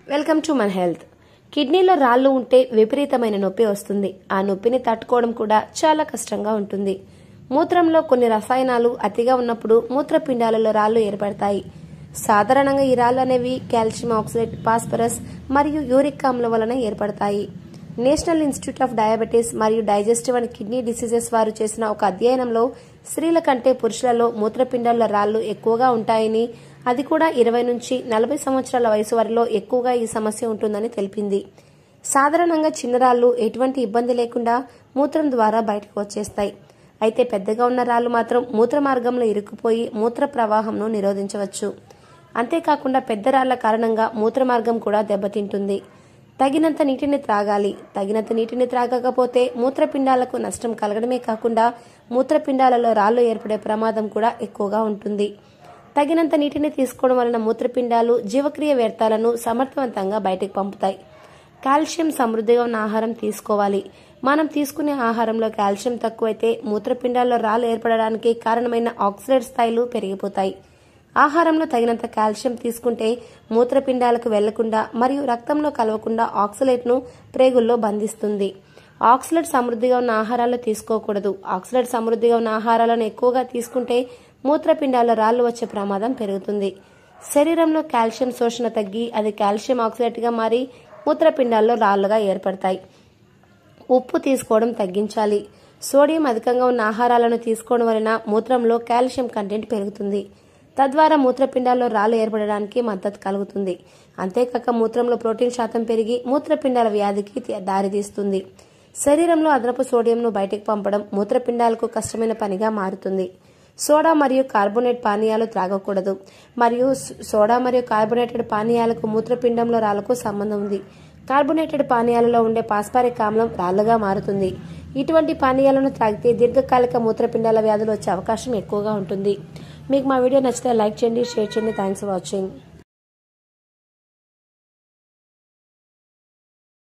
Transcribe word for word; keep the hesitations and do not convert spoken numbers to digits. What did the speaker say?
Welcome to మన health. కిడ్నీలో రాళ్లు ఉంటే విపరీతమైన నొప్పి వస్తుంది. ఆ నొప్పిని తట్టుకోవడం కూడా చాలా కష్టంగా ఉంటుంది. మూత్రంలో కొన్ని రసాయనాలు అతిగా ఉన్నప్పుడు మూత్రపిండాలలో రాళ్లు ఏర్పడతాయి. సాధారణంగా ఈ రాళ్లు అనేవి కాల్షియం ఆక్సలేట్, ఫాస్ఫరస్ మరియు యూరిక్ ఆమ్లం వలన ఏర్పడతాయి. నేషనల్ ఇన్స్టిట్యూట్ ఆఫ్ డయాబెటీస్ మరియు డైజెస్టివ్ అండ్ కిడ్నీ డిసీజెస్ వారు చేసిన ఒక అధ్యయనంలో స్త్రీల కంటే పురుషులలో మూత్రపిండాల రాళ్లు ఎక్కువగా ఉంటాయని, అది కూడా ఇరవై నుంచి నలభై సంవత్సరాల వయసు వారిలో ఎక్కువగా ఈ సమస్య ఉంటుందని తెలిపింది. సాధారణంగా చిన్నరాళ్లు ఎటువంటి ఇబ్బంది లేకుండా మూత్రం ద్వారా బయటకు వచ్చేస్తాయి. అయితే పెద్దగా ఉన్న రాళ్లు మాత్రం మూత్ర మార్గంలో ఇరుక్కుపోయి మూత్ర ప్రవాహంను నిరోధించవచ్చు. అంతేకాకుండా పెద్ద రాళ్ల కారణంగా మూత్ర మార్గం కూడా దెబ్బతింటుంది. తగినంత నీటిని త్రాగాలి. తగినంత నీటిని త్రాగకపోతే మూత్రపిండాలకు నష్టం కలగడమే కాకుండా మూత్రపిండాలలో రాళ్లు ఏర్పడే ప్రమాదం కూడా ఎక్కువగా ఉంటుంది. తగినంత నీటిని తీసుకోవడం వలన మూత్రపిండాలు జీవక్రియ వ్యర్థాలను సమర్థవంతంగా బయటకు పంపుతాయి. కాల్షియం సమృద్ధిగా ఉన్న ఆహారం తీసుకోవాలి. మనం తీసుకునే ఆహారంలో కాల్షియం తక్కువైతే మూత్రపిండాల్లో రాళ్లు ఏర్పడడానికి కారణమైన ఆక్సలేట్ స్థాయిలు పెరిగిపోతాయి. ఆహారంలో తగినంత కాల్షియం తీసుకుంటే మూత్రపిండాలకు వెళ్లకుండా మరియు రక్తంలో కలవకుండా ఆక్సలేట్ ను ప్రేగుల్లో బంధిస్తుంది. ఆక్సలేట్ సమృద్ధిగా ఉన్న ఆహారాలు తీసుకోకూడదు. ఆక్సలేట్ సమృద్ధిగా ఉన్న ఆహారాలను ఎక్కువగా తీసుకుంటే మూత్రపిండాల్లో రాళ్లు వచ్చే ప్రమాదం పెరుగుతుంది. శరీరంలో కాల్షియం శోషణ తగ్గి అది కాల్షియం ఆక్సలేట్ గా మారి మూత్రపిండాల్లో రాళ్లుగా ఏర్పడతాయి. ఉప్పు తీసుకోవడం తగ్గించాలి. సోడియం అధికంగా ఉన్న ఆహారాలను తీసుకోవడం వలన మూత్రంలో కాల్షియం కంటెంట్ పెరుగుతుంది. తద్వారా మూత్రపిండాల్లో రాళ్లు ఏర్పడడానికి మద్దతు కలుగుతుంది. అంతేకాక మూత్రంలో ప్రోటీన్ శాతం పెరిగి మూత్రపిండాల వ్యాధికి దారితీస్తుంది. శరీరంలో అదనపు సోడియంను బయటకు పంపడం మూత్రపిండాలకు కష్టమైన పనిగా మారుతుంది. సోడా మరియు కార్బోనేట్ పానీయాలు త్రాగకూడదు. మరియు సోడా మరియు కార్బోనేటెడ్ పానీయాలకు మూత్రపిండంలో రాళ్లకు సంబంధం ఉంది. కార్బోనేటెడ్ పానీయాలలో ఉండే పాస్పారిక్ ఆమ్లం రాళ్లుగా మారుతుంది. ఇటువంటి పానీయాలను త్రాగితే దీర్ఘకాలిక మూత్రపిండాల వ్యాధులు వచ్చే అవకాశం ఎక్కువగా ఉంటుంది. మీకు మా వీడియో నచ్చితే లైక్ చేయండి, షేర్ చేయండి. Thanks for watching.